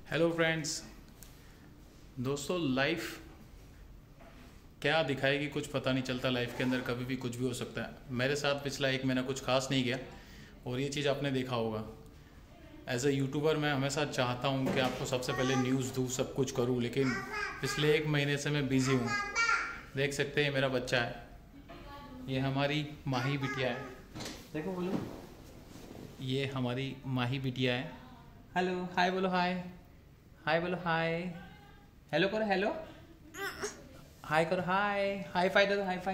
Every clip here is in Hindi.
Hello friends. दोस्तों, लाइफ क्या दिखाएगी कुछ पता नहीं चलता। लाइफ के अंदर कभी भी कुछ भी हो सकता है। मेरे साथ पिछला एक महीना कुछ खास नहीं गया और ये चीज़ आपने देखा होगा। एज अ यूट्यूबर मैं हमेशा चाहता हूँ कि आपको सबसे पहले न्यूज़ दूँ, सब कुछ करूँ, लेकिन पिछले एक महीने से मैं बिज़ी हूँ। देख सकते हैं मेरा बच्चा है, ये हमारी माही बिटिया है। देखो बोलो, ये हमारी माही बिटिया है। हेलो, हाय बोलो, हाय हाय बोलो, हाय हेलो करो, हेलो हाय करो, हाय हाई फाई दे दो, हाई फाई।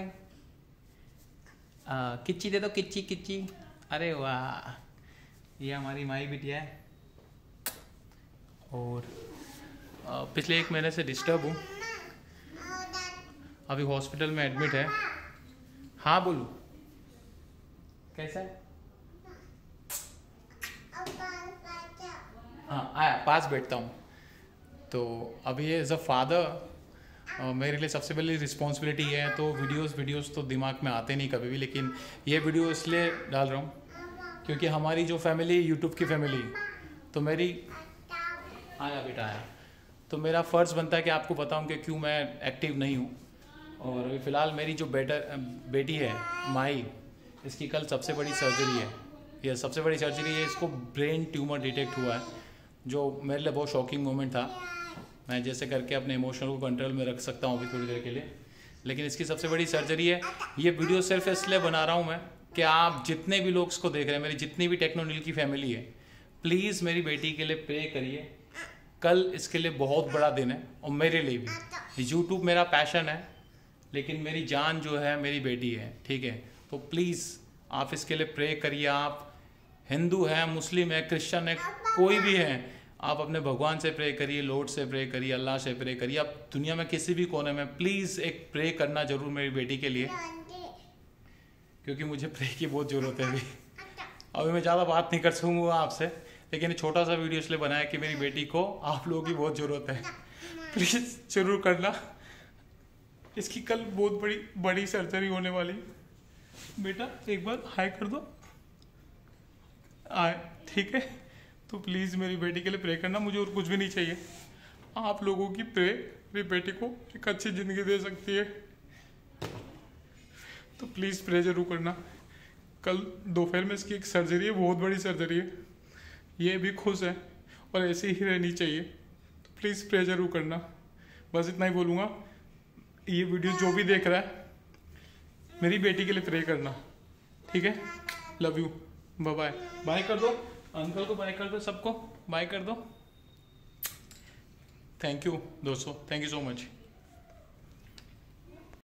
किच्ची दे दो, किच्ची किच्ची। अरे वाह, ये हमारी माई बिटिया है और पिछले एक महीने से डिस्टर्ब हूँ। अभी हॉस्पिटल में एडमिट है। हाँ बोलू, कैसा है? हाँ आया, पास बैठता हूँ। तो अभी एज अ फादर मेरे लिए सबसे पहले रिस्पॉन्सिबिलिटी है। तो वीडियोस तो दिमाग में आते नहीं कभी भी, लेकिन ये वीडियो इसलिए डाल रहा हूँ क्योंकि हमारी जो फैमिली, यूट्यूब की फैमिली, तो मेरी आया बेटा आया, तो मेरा फ़र्ज़ बनता है कि आपको बताऊँ कि क्यों मैं एक्टिव नहीं हूँ। और अभी फ़िलहाल मेरी जो बेटी है माही, इसकी कल सबसे बड़ी सर्जरी है। यह सबसे बड़ी सर्जरी है, इसको ब्रेन ट्यूमर डिटेक्ट हुआ है, जो मेरे लिए बहुत शॉकिंग मोमेंट था। मैं जैसे करके अपने इमोशन को कंट्रोल में रख सकता हूँ अभी थोड़ी देर के लिए, लेकिन इसकी सबसे बड़ी सर्जरी है। ये वीडियो सिर्फ इसलिए बना रहा हूँ मैं कि आप जितने भी लोग इसको देख रहे हैं, मेरी जितनी भी टेक्नोनिल की फैमिली है, प्लीज़ मेरी बेटी के लिए प्रे करिए। कल इसके लिए बहुत बड़ा दिन है और मेरे लिए भी। यूट्यूब मेरा पैशन है, लेकिन मेरी जान जो है मेरी बेटी है, ठीक है? तो प्लीज़ आप इसके लिए प्रे करिए। आप हिंदू हैं, मुस्लिम है, क्रिश्चियन है, कोई भी है, आप अपने भगवान से प्रे करिए, लॉर्ड से प्रे करिए, अल्लाह से प्रे करिए। आप दुनिया में किसी भी कोने में प्लीज़ एक प्रे करना जरूर मेरी बेटी के लिए, क्योंकि मुझे प्रे की बहुत ज़रूरत है। अभी मैं ज़्यादा बात नहीं कर सकूँगा आपसे, लेकिन छोटा सा वीडियो इसलिए बनाया कि मेरी बेटी को आप लोगों की बहुत ज़रूरत है। प्लीज़ जरूर करना। इसकी कल बहुत बड़ी सर्जरी होने वाली। बेटा एक बार हाय कर दो, आए, ठीक है? तो प्लीज़ मेरी बेटी के लिए प्रे करना। मुझे और कुछ भी नहीं चाहिए, आप लोगों की प्रे मेरी बेटी को एक अच्छी ज़िंदगी दे सकती है। तो प्लीज़ प्रे जरूर करना। कल दोपहर में इसकी एक सर्जरी है, बहुत बड़ी सर्जरी है। ये भी खुश है और ऐसे ही रहनी चाहिए। तो प्लीज़ प्रे जरूर करना। बस इतना ही बोलूँगा। ये वीडियो जो भी देख रहा है, मेरी बेटी के लिए प्रे करना, ठीक है? Love you, bye bye. Bye कर दो अंकल को, बाय कर दो, सबको बाय कर दो। थैंक यू दोस्तों, थैंक यू सो मच।